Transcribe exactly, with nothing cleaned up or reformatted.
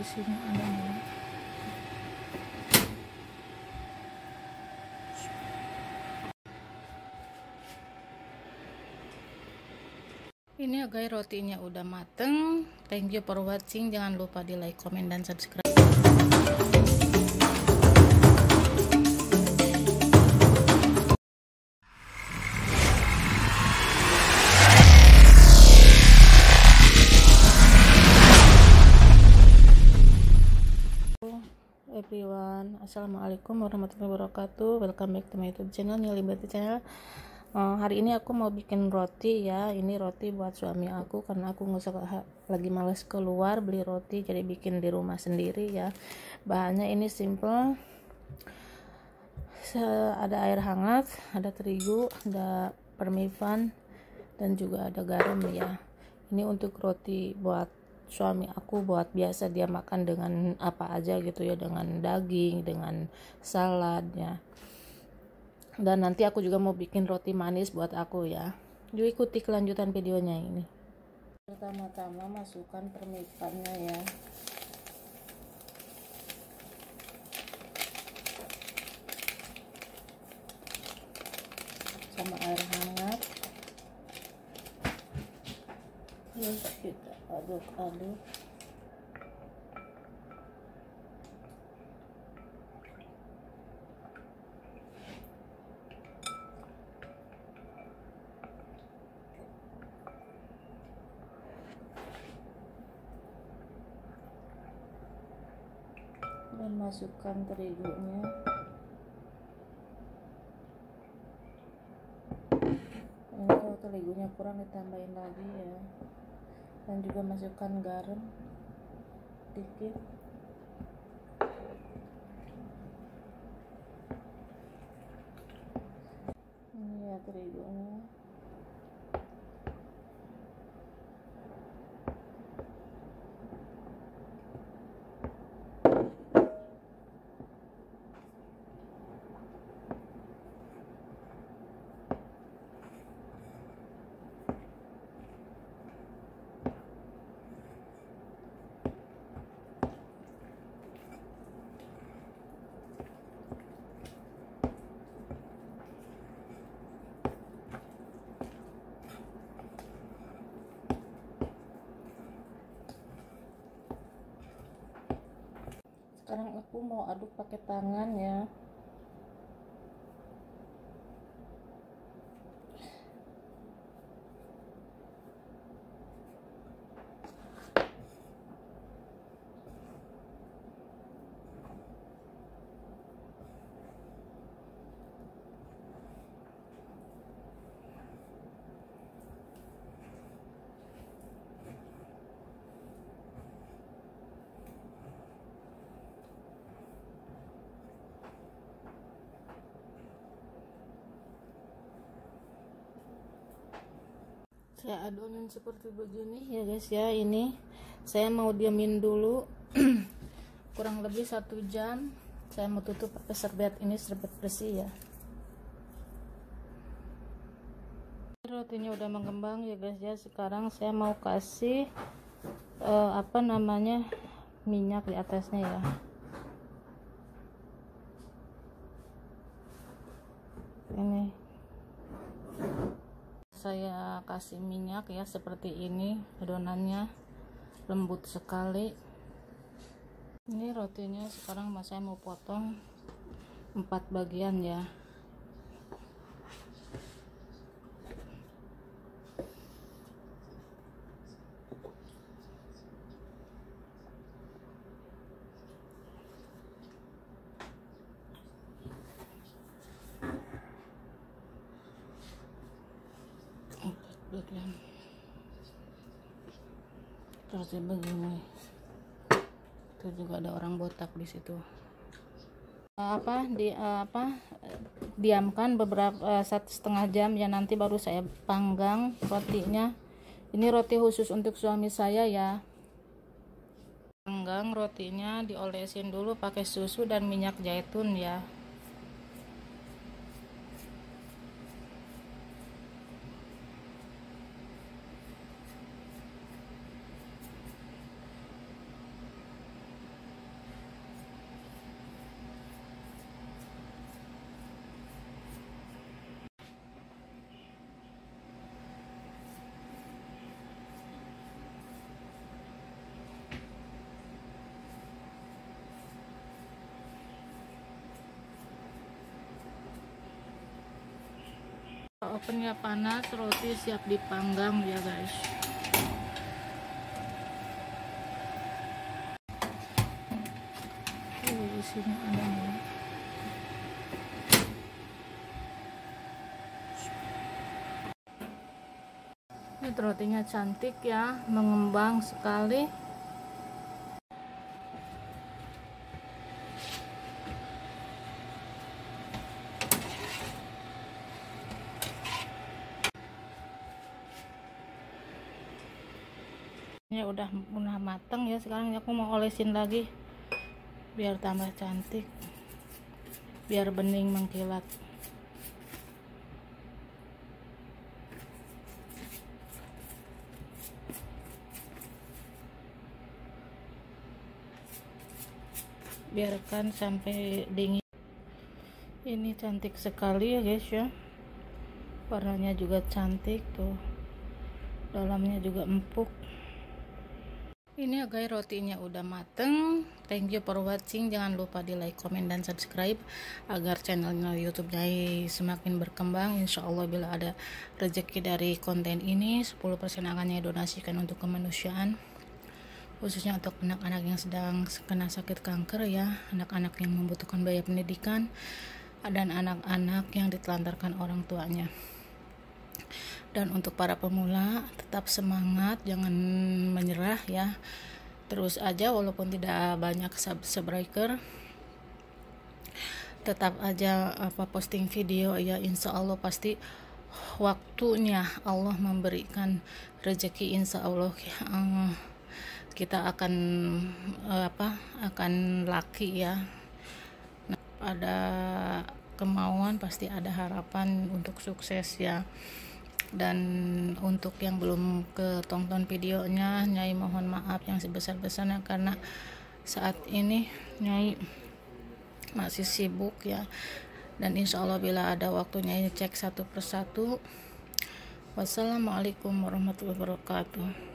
di sini ada nih. Ini ya guys, rotinya udah mateng. Thank you for watching. Jangan lupa di like, comment, dan subscribe. Everyone, assalamualaikum warahmatullahi wabarakatuh. Welcome back to my YouTube channel, New Liberty Channel. Uh, hari ini aku mau bikin roti ya. Ini roti buat suami aku karena aku nggak usah lagi males keluar beli roti, jadi bikin di rumah sendiri ya. Bahannya ini simple. Ada air hangat, ada terigu, ada parmesan, dan juga ada garam ya. Ini untuk roti buat suami aku, buat biasa dia makan dengan apa aja gitu ya, dengan daging, dengan salad ya. Dan nanti aku juga mau bikin roti manis buat aku ya. Yuk ikuti kelanjutan videonya ini. Pertama-tama masukkan parmesannya ya. Sama air hangat. Terus kita aduk-aduk. Dan masukkan terigunya. Ini kalau terigunya kurang ditambahin lagi ya. Dan juga masukkan garam dikit. Ini ya terigunya. Sekarang aku mau aduk pakai tangan ya. Saya adonin seperti begini ya guys ya. Ini saya mau diamin dulu kurang lebih satu jam. Saya mau tutup pakai serbet, ini serbet bersih ya. Rotinya udah mengembang ya guys ya. Sekarang saya mau kasih uh, apa namanya minyak di atasnya ya. Ini saya kasih minyak ya, seperti ini. Adonannya lembut sekali. Ini rotinya sekarang saya mau potong empat bagian ya. Bagian seperti begini. Itu juga ada orang botak di situ. Apa di apa diamkan beberapa satu setengah jam ya, nanti baru saya panggang rotinya. Ini roti khusus untuk suami saya ya. Panggang rotinya, diolesin dulu pakai susu dan minyak zaitun ya. ovennya panas, roti siap dipanggang ya guys. Oh, di sini ada nih. Ini rotinya cantik ya, mengembang sekali. Ini udah udah mateng ya, sekarang aku mau olesin lagi biar tambah cantik, biar bening mengkilat. Biarkan sampai dingin. Ini cantik sekali ya guys ya, warnanya juga cantik tuh, dalamnya juga empuk. Ini ya guys, rotinya udah mateng. Thank you for watching. Jangan lupa di like, comment, dan subscribe agar channelnya YouTube Nyai semakin berkembang. Insya Allah bila ada rezeki dari konten ini, sepuluh persen akan Nyai donasikan untuk kemanusiaan, khususnya untuk anak-anak yang sedang kena sakit kanker ya, anak-anak yang membutuhkan biaya pendidikan, dan anak-anak yang ditelantarkan orang tuanya. Dan untuk para pemula, tetap semangat, jangan menyerah ya, terus aja walaupun tidak banyak subscriber, tetap aja apa posting video ya, insya Allah pasti waktunya Allah memberikan rezeki, insya Allah ya, um, kita akan uh, apa akan laki ya. Nah, ada kemauan pasti ada harapan untuk sukses ya. Dan untuk yang belum ketonton videonya, Nyai mohon maaf yang sebesar-besarnya karena saat ini Nyai masih sibuk ya, dan insya Allah bila ada waktunya Nyai cek satu persatu. Wassalamualaikum warahmatullahi wabarakatuh.